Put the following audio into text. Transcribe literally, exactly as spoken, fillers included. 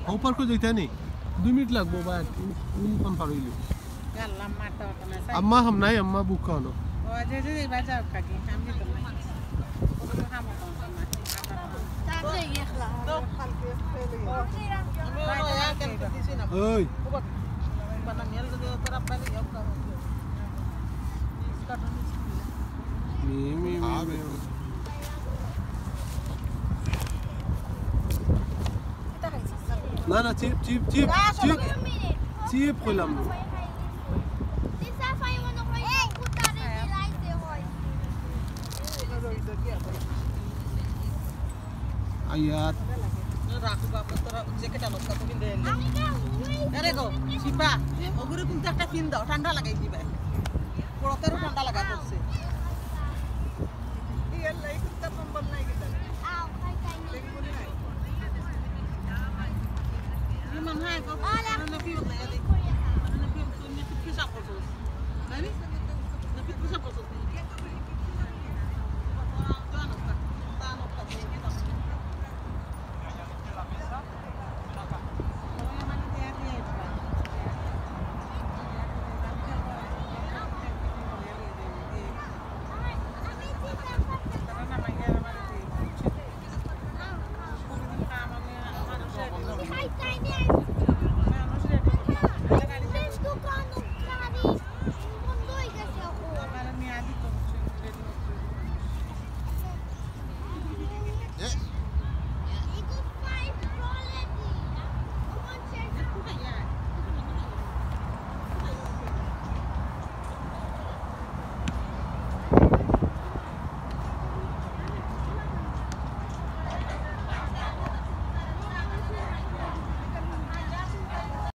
ऊपर को जाता नहीं दो मिनट लगबो बाद उन कौन पारोइलो गल्ला मारता होता अम्मा हम नहीं अम्मा बुक करो ओ जे जे बाजा खागी हम भी तो नहीं हम ताजे ये खला तो खाल के ले ओए बना मेल दे तरफ पहले अब का इसका मी मी मी ना ना चीप चीप चीप चीप चीप खोलम ayat রাখু বাবা তোরা জ্যাকেট আলো কত দিন দেন আরে গো শিপা ওগুরে কিন্তু একটা পিন দাও ঠান্ডা লাগাই দিবে পুরোতেরও ঠান্ডা লাগা করছে এই লাই কুত্তা কম্বল নাই গেল আও খাই খাই দেখবনি নাই এই মন হয় গো না পিও লাগে দি না পিও তুমি কি সাপ করছো নানি না পিও সাপ করছো Hi, Tiny.